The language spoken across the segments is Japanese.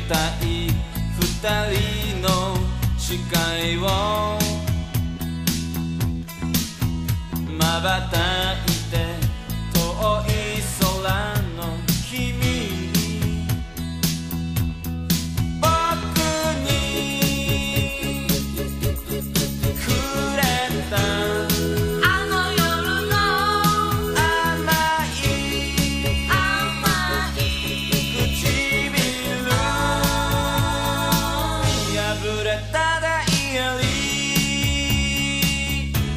たい二人の視界を瞬いて遠い空の君に僕にくれたあの夜の甘い唇破れたダイヤリー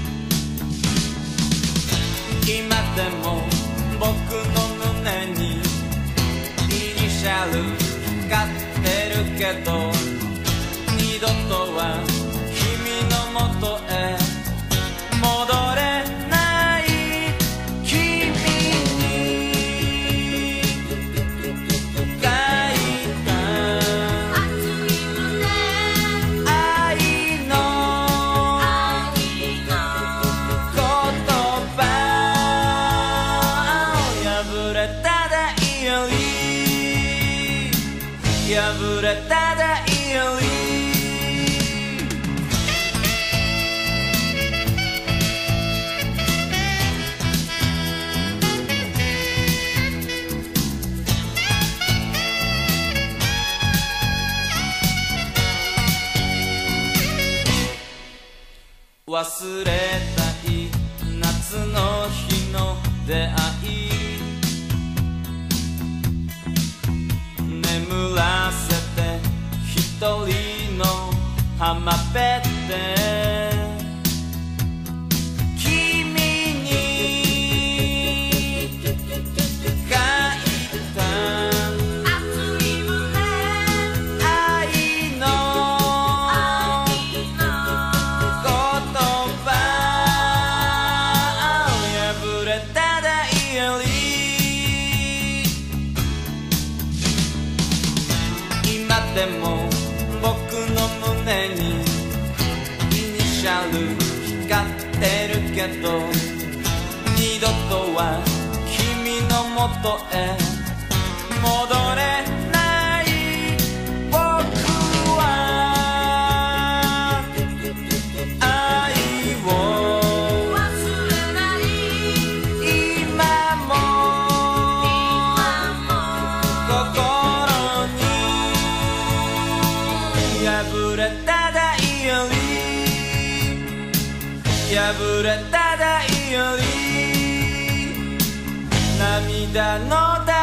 今でも僕の胸にイニシャル光ってるけど二度とは君のもとへ戻れない君に書いた熱い胸愛の言葉破れたダイヤリー破れたダイヤリー忘れたい夏の日の出会い眠らせて一人の浜辺で君に書いた熱い胸愛の言葉破れたダイヤリー今でも僕の胸にイニシャル光ってるけど二度とは君のもとへ戻れない僕は愛を忘れない今も心に破れたダイヤリー破れたダイヤリー涙のダイヤリー